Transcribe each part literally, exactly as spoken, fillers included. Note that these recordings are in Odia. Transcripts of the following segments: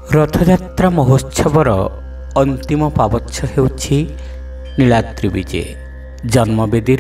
रथयात्रा महोत्सवर अंतिम पावच्छ हेउछि नीलाद्रि विजे। जन्मवेदी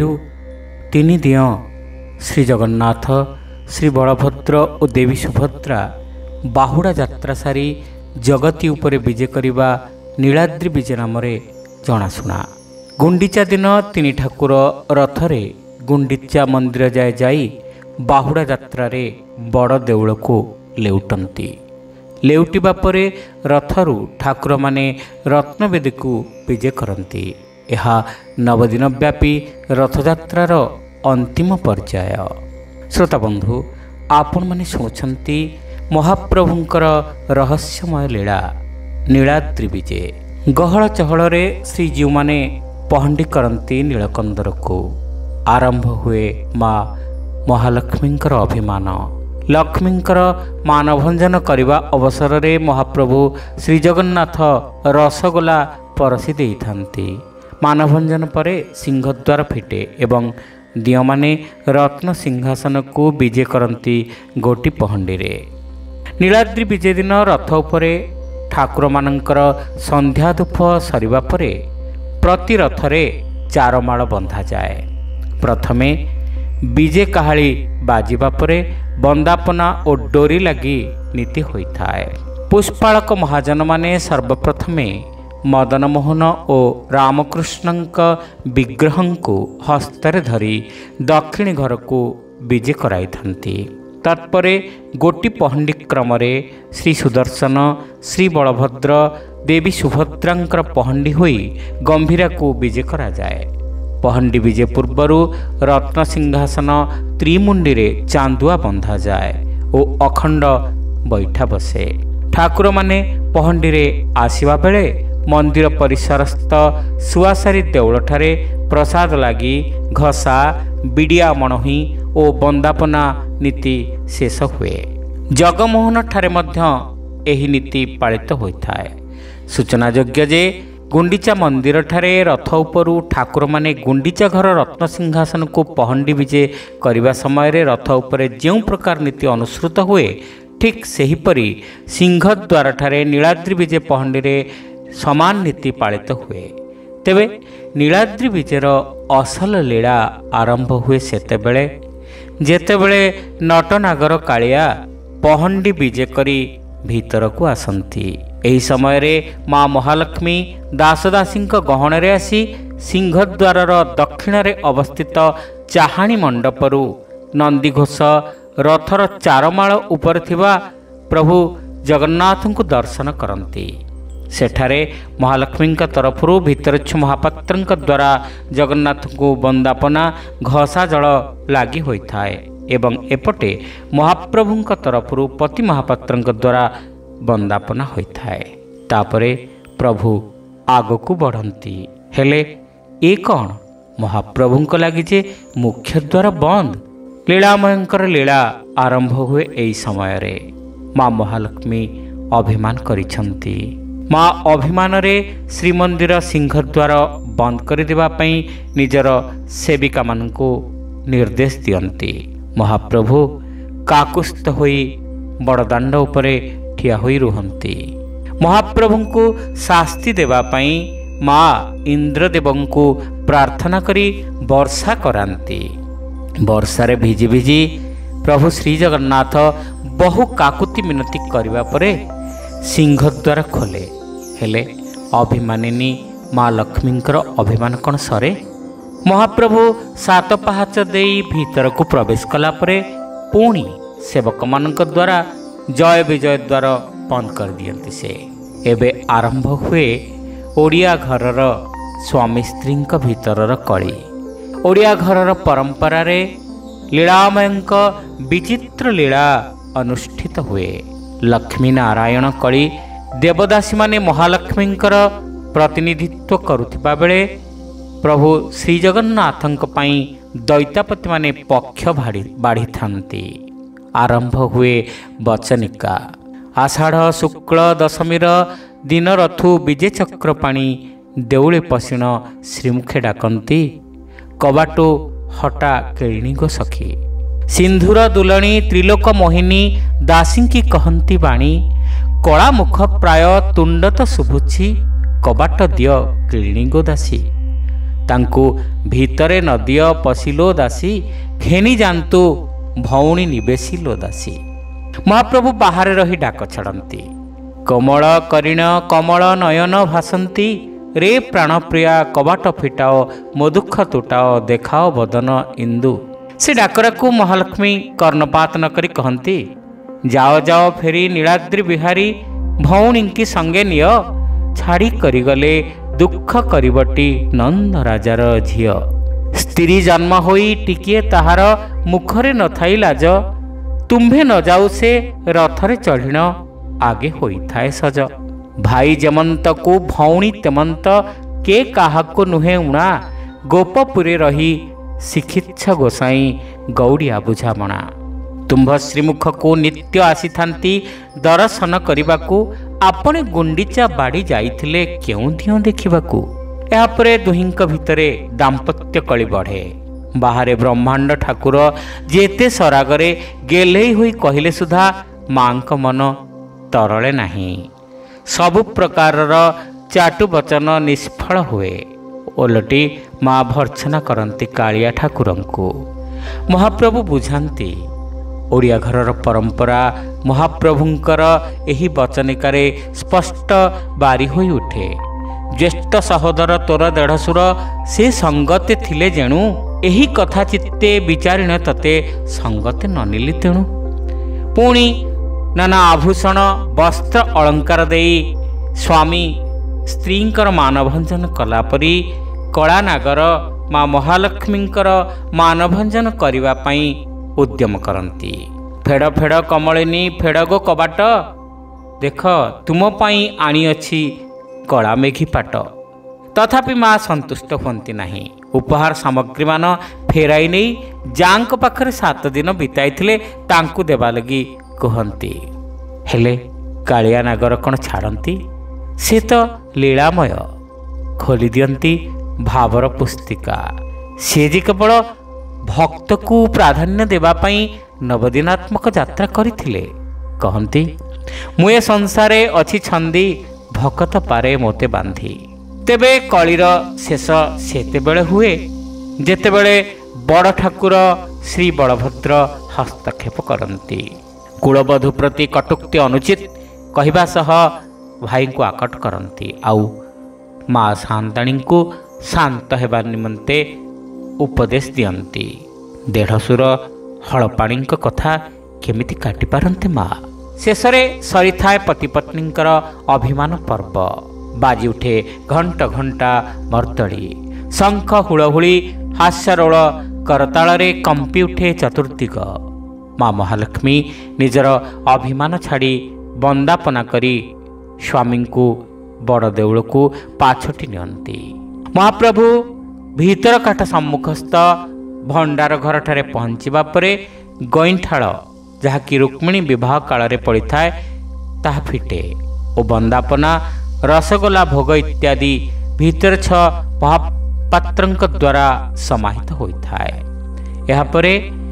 तीन दिय श्री जगन्नाथ, श्री बलभद्र और देवी सुभद्रा बाहुड़ा यात्रा सारी जगती उपरे विजे करिबा नीलाद्रि विजे नाम जनाशुना। गुंडीचा दिन तीन ठाकुर रथरे गुंडीचा मंदिर जाए जाई बाहुड़ा यात्रा रे बड़ देउल को लेउटंती। लेउटिबा परे रथरु ठाकुर माने रत्नवेदी को विजे करती। यह नवदिन व्यापी रथयात्रार अंतिम पर्याय। श्रोता बंधु, आपण माने शुणुछंती महाप्रभुंकर रहस्यमय लीला नीलाद्रि विजे। गहळ चहଳରେ श्रीजीव माने पहंडी करती नीलकंदर को। आरंभ हुए माँ महालक्ष्मींकर अभिमान। लक्ष्मींकर मानभंजन करने अवसर रे महाप्रभु श्री जगन्नाथ रसगोला परसी देइथांती। मानभंजन परे सिंहद्वार फिटे एवं दिय माने रत्न सिंहासन को विजे करती गोटी पहंडी रे। नीलाद्रि विजे दिन रथ उपरे ठाकुर मानंकर संध्या धूप सरिबा परे प्रति रथरे चारमाळ बंधा जाए। प्रथमे विजे काहाली बाजिबा परे बंदापना और डोरी लगी नीति होइथाए। पुष्पालक महाजन माने सर्वप्रथमे मदन मोहन और रामकृष्णंक विग्रह को हस्ତରେ धरी दक्षिणी घर को विजे कराई थांती। तत्परे गोटी पहंडी क्रम श्री सुदर्शन, श्री बलभद्र, देवी सुभद्रांकर पहंडी होई गंभीरा को विजे करा जाए। पहंडी विजे पूर्वरु रत्न सिंहासन त्रिमुंडी रे चांदुआ बंधा जाए और अखंड बैठा बसे। ठाकुर माने पहंडी रे आसीबा बेले मंदिर परिसरस्थ सुआसारी देउल ठारे प्रसाद लागी घसा, बिडिया मणही और बंदापना नीति शेष हुए। जगमोहन ठारे मध्य एही नीति पालित होइथाए। सूचना योग्य जे गुंडीचा मंदिर ठारे रथ उपरु ठाकुर माने गुंडीचा घर रत्न सिंहासन को पहंडी विजे करने समय रे रथ उपरे जो प्रकार नीति अनुसृत हुए, ठीक सेहीपरि सिंहद्वार ठारे नीलाद्रि विजे पहंडी रे समान नीति पालित हुए। तेबे नीलाद्रि विजेर असल लीला आरंभ हुए सेतेबेले जेतेबेले नटनागर कालिया पहंडी विजे करी भीतर को आसंती। एही समय रे माँ महालक्ष्मी दासदासी गहन रे आसी सिंहद्वार दक्षिण रे अवस्थित चाहाणी मंडपरु नंदीघोष रथर चारमाळ उपर थिबा प्रभु जगन्नाथ को दर्शन करती। सेठारे महालक्ष्मी तरफरु भितरच्छु महापात्र द्वारा जगन्नाथ को बंदापना घसा जल लगी होता है एवं एपटे महाप्रभु तरफरु पति महापात्र द्वारा बंदापना होता है। तापरे प्रभु आग को बढ़ती। हेले ए कौन महाप्रभु लगी जे मुख्य द्वार बंद। लीलामयंकर लीला आरंभ हुए यही समय रे माँ महालक्ष्मी अभिमान करिछंती। माँ अभिमान रे श्रीमंदिर सिंहद्वार बंद कर देवा पई निजर सेविका मानकु निर्देश दियंती। महाप्रभु काकुस्थ होई बड़दाण्ड उपरे ठिया होई रुहंती। महाप्रभु को शास्ति देवा पई माँ इंद्रदेव को प्रार्थना करी वर्षा करांती। वर्षा रे भिजी भिजी प्रभु श्री जगन्नाथ बहु काकुति मिनती करबा परे सिंहद्वार खोले। हेले अभिमानिनी माँ लक्ष्मींकर अभिमान कौन सरे। महाप्रभु सात पाहाच देई भीतर को प्रवेश कला परे पुणी सेवक मानक द्वारा जय विजय द्वार बंद कर दियंती। से एबे आरंभ हुए ओडिया घरर स्वामी स्त्री भीतर कली। ओडिया घरर परंपरा रे लीलामयंक विचित्र लीला अनुष्ठित हुए। लक्ष्मी नारायण कली देवदासी माने महालक्ष्मींकर प्रतिनिधित्व करुथिबा बेले प्रभु श्री जगन्नाथंक पई दैतापति माने पक्ष भाड़ी बाढ़ी थांती। आरंभ हुए बचनिका। आषाढ़ शुक्ल दशमीर दिन रथु विजे चक्र पाणी देउळे पशिण श्रीमुखे डाकंती। कबाटो हटा केळिणी गो सखी। सिंधुर दुलणी त्रिलोक मोहिनी दासी की कहती बाणी କଳା ମୁଖ ପ୍ରାୟ ତୁଣ୍ଡ ତ ଶୁଭୁଛି, କବାଟ ଦିଅ କିଳିଣୀ ଗୋ ଦାସୀ। ତାଙ୍କୁ ଭିତରେ ନଦିଅ ପଶିଲୋ ଦାସୀ, ଘେନି ଯାଆନ୍ତୁ ଭଉଣୀ ନିବେଶୀ ଲୋ ଦାସୀ। ମହାପ୍ରଭୁ ବାହାରେ ରହି ଡାକ ଛାଡ଼ନ୍ତି। କୋମଳ କରିଣ କମଳ ନୟନ ଭାସନ୍ତି, ରେ ପ୍ରାଣପ୍ରିୟା କବାଟ ଫିଟାଅ ମୋ ଦୁଃଖ ତୁଟାଅ ଦେଖାଅ ବଦନ ଇନ୍ଦୁ। ସେ ଡାକରାକୁ ମହାଲକ୍ଷ୍ମୀ କର୍ଣ୍ଣପାତ ନ କରି କହନ୍ତି, ଯାଅ ଯାଅ ଫେରି ନୀଳାଦ୍ରି ବିହାରୀ, ଭଉଣୀଙ୍କି ସଙ୍ଗେ ନିଅ ଛାଡ଼ି କରିଗଲେ ଦୁଃଖ କରିବଟି ନନ୍ଦ ରାଜାର ଝିଅ। ସ୍ତ୍ରୀ ଜନ୍ମ ହୋଇ ଟିକିଏ ତାହାର ମୁଖରେ ନଥାଇ ଲାଜ, ତୁମ୍ଭେ ନ ଯାଉ ସେ ରଥରେ ଚଢ଼ିଣ ଆଗେ ହୋଇଥାଏ ସଜ। ଭାଇ ଯେମନ୍ତକୁ ଭଉଣୀ ତେମନ୍ତ, କେ କାହାକୁ ନୁହେଁ ଉଣା, ଗୋପପୁରେ ରହି ଶିଖିଛ ଗୋସାଇଁ ଗୌଡ଼ିଆ ବୁଝାମଣା। ତୁମ୍ଭ ଶ୍ରୀମୁଖକୁ ନିତ୍ୟ ଆସିଥାନ୍ତି ଦର୍ଶନ କରିବାକୁ, ଆପଣ ଗୁଣ୍ଡିଚା ବାଡ଼ି ଯାଇଥିଲେ କେଉଁ ଦିଅଁ ଦେଖିବାକୁ। ଏହାପରେ ଦୁହିଁଙ୍କ ଭିତରେ ଦାମ୍ପତ୍ୟ କଳି ବଢ଼େ। ବାହାରେ ବ୍ରହ୍ମାଣ୍ଡ ଠାକୁର ଯେତେ ସରାଗରେ ଗେହ୍ଲେଇ ହୋଇ କହିଲେ ସୁଦ୍ଧା ମାଙ୍କ ମନ ତରଳେ ନାହିଁ। ସବୁ ପ୍ରକାରର ଚାଟୁ ବଚନ ନିଷ୍ଫଳ ହୁଏ। ଓଲଟି ମା ଭର୍ଚ୍ଛନା କରନ୍ତି କାଳିଆ ଠାକୁରଙ୍କୁ। ମହାପ୍ରଭୁ ବୁଝାନ୍ତି, ଓଡ଼ିଆ ଘରର ପରମ୍ପରା ମହାପ୍ରଭୁଙ୍କର ଏହି ବଚନିକାରେ ସ୍ପଷ୍ଟ ବାରି ହୋଇ ଉଠେ। ଜ୍ୟେଷ୍ଠ ସହୋଦର ତୋର ଦେଢ଼ଶୁର, ସେ ସଙ୍ଗତେ ଥିଲେ ଯେଣୁ, ଏହି କଥା ଚିତ୍ତେ ବିଚାରିଣ ତତେ ସଙ୍ଗତେ ନନିଲି ତେଣୁ। ପୁଣି ନାନା ଆଭୂଷଣ ବସ୍ତ୍ର ଅଳଙ୍କାର ଦେଇ ସ୍ୱାମୀ ସ୍ତ୍ରୀଙ୍କର ମାନଭଞ୍ଜନ କଲାପରି କଳାନାଗର ମା ମହାଲକ୍ଷ୍ମୀଙ୍କର ମାନଭଞ୍ଜନ କରିବା ପାଇଁ ଉଦ୍ୟମ କରନ୍ତି। ଫେଡ଼ ଫେଡ଼ କମଳିନୀ ଫେଡ଼ ଗୋ କବାଟ, ଦେଖ ତୁମ ପାଇଁ ଆଣିଅଛି କଳା ମେଘି ପାଟ। ତଥାପି ମା ସନ୍ତୁଷ୍ଟ ହୁଅନ୍ତି ନାହିଁ। ଉପହାର ସାମଗ୍ରୀମାନ ଫେରାଇ ନେଇ ଯାଙ୍କ ପାଖରେ ସାତ ଦିନ ବିତାଇଥିଲେ ତାଙ୍କୁ ଦେବା ଲାଗି କୁହନ୍ତି। ହେଲେ କାଳିଆ ନାଗର କ'ଣ ଛାଡ଼ନ୍ତି? ସେ ତ ଲୀଳାମୟ। ଖୋଲି ଦିଅନ୍ତି ଭାବର ପୁସ୍ତିକା। ସେ ଯେ କେବଳ ଭକ୍ତକୁ ପ୍ରାଧାନ୍ୟ ଦେବା ପାଇଁ ନବଦିନାତ୍ମକ ଯାତ୍ରା କରିଥିଲେ। କହନ୍ତି, ମୁଁ ଏ ସଂସାରେ ଅଛି ଛନ୍ଦି, ଭକତ ପାରେ ମୋତେ ବାନ୍ଧି। ତେବେ କଳିର ଶେଷ ସେତେବେଳେ ହୁଏ ଯେତେବେଳେ ବଡ଼ ଠାକୁର ଶ୍ରୀ ବଳଭଦ୍ର ହସ୍ତକ୍ଷେପ କରନ୍ତି। କୁଳବଧୂ ପ୍ରତି କଟୁକ୍ତି ଅନୁଚିତ କହିବା ସହ ଭାଇଙ୍କୁ ଆକଟ କରନ୍ତି। ଆଉ ମା ସାନ୍ତାଣୀଙ୍କୁ ଶାନ୍ତ ହେବା ନିମନ୍ତେ ଉପଦେଶ ଦିଅନ୍ତି। ଦେଢ଼ଶୁର ହଳପାଣିଙ୍କ କଥା କେମିତି କାଟିପାରନ୍ତି ମା? ଶେଷରେ ସରିଥାଏ ପତିପତ୍ନୀଙ୍କର ଅଭିମାନ ପର୍ବ। ବାଜି ଉଠେ ଘଣ୍ଟ ଘଣ୍ଟା ମର୍ତ୍ତଳି, ଶଙ୍ଖ ହୁଳହୁଳି ହାସ୍ୟରୋଳ କରତାଳରେ କମ୍ପି ଉଠେ ଚତୁର୍ଦିଗ। ମା ମହାଲକ୍ଷ୍ମୀ ନିଜର ଅଭିମାନ ଛାଡ଼ି ବନ୍ଦାପନା କରି ସ୍ୱାମୀଙ୍କୁ ବଡ଼ ଦେଉଳକୁ ପାଛୋଟି ନିଅନ୍ତି। ମହାପ୍ରଭୁ ଭିତରକାଠ ସମ୍ମୁଖସ୍ଥ ଭଣ୍ଡାର ଘରଠାରେ ପହଞ୍ଚିବା ପରେ ଗଇଁଠାଳ, ଯାହାକି ରୁକ୍ମିଣୀ ବିବାହ କାଳରେ ପଡ଼ିଥାଏ, ତାହା ଫିଟେ ଓ ବନ୍ଦାପନା ରସଗୋଲା ଭୋଗ ଇତ୍ୟାଦି ଭିତରେ ଛଅ ମହାପାତ୍ରଙ୍କ ଦ୍ୱାରା ସମାହିତ ହୋଇଥାଏ। ଏହାପରେ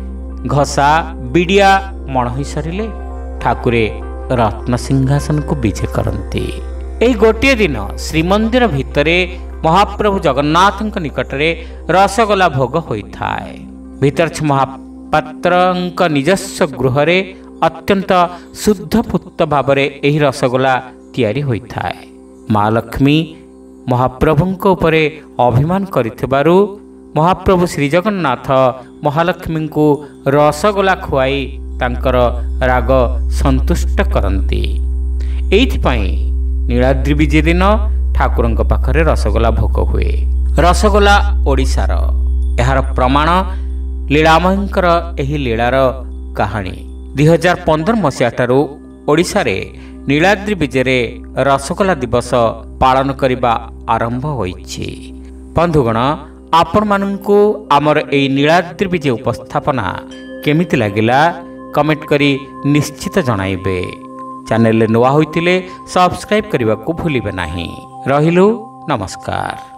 ଘଷା ବିଡ଼ିଆ ମଣ ହୋଇ ସାରିଲେ ଠାକୁରେ ରତ୍ନସିଂହାସନକୁ ବିଜେ କରନ୍ତି। ଏହି ଗୋଟିଏ ଦିନ ଶ୍ରୀମନ୍ଦିର ଭିତରେ ମହାପ୍ରଭୁ ଜଗନ୍ନାଥଙ୍କ ନିକଟରେ ରସଗୋଲା ଭୋଗ ହୋଇଥାଏ। ଭିତରଛ ମହାପାତ୍ରଙ୍କ ନିଜସ୍ୱ ଗୃହରେ ଅତ୍ୟନ୍ତ ଶୁଦ୍ଧ ପୂତ ଭାବରେ ଏହି ରସଗୋଲା ତିଆରି ହୋଇଥାଏ। ମା ଲକ୍ଷ୍ମୀ ମହାପ୍ରଭୁଙ୍କ ଉପରେ ଅଭିମାନ କରିଥିବାରୁ ମହାପ୍ରଭୁ ଶ୍ରୀଜଗନ୍ନାଥ ମହାଲକ୍ଷ୍ମୀଙ୍କୁ ରସଗୋଲା ଖୁଆଇ ତାଙ୍କର ରାଗ ସନ୍ତୁଷ୍ଟ କରନ୍ତି। ଏଇଥିପାଇଁ ନୀଳାଦ୍ରି ବିଜେ ଦିନ ଠାକୁରଙ୍କ ପାଖରେ ରସଗୋଲା ଭୋଗ ହୁଏ। ରସଗୋଲା ଓଡ଼ିଶାର, ଏହାର ପ୍ରମାଣ ଲୀଳାମୟଙ୍କର ଏହି ଲୀଳାର କାହାଣୀ। ଦୁଇ ହଜାର ପନ୍ଦର ମସିହା ଠାରୁ ଓଡ଼ିଶାରେ ନୀଳାଦ୍ରି ବିଜେରେ ରସଗୋଲା ଦିବସ ପାଳନ କରିବା ଆରମ୍ଭ ହୋଇଛି। ବନ୍ଧୁଗଣ, ଆପଣମାନଙ୍କୁ ଆମର ଏହି ନୀଳାଦ୍ରି ବିଜେ ଉପସ୍ଥାପନା କେମିତି ଲାଗିଲା କମେଣ୍ଟ କରି ନିଶ୍ଚିତ ଜଣାଇବେ। ଚ୍ୟାନେଲରେ ନୂଆ ହୋଇଥିଲେ ସବସ୍କ୍ରାଇବ୍ କରିବାକୁ ଭୁଲିବେ ନାହିଁ। ରହିଲୁ, ନମସ୍କାର।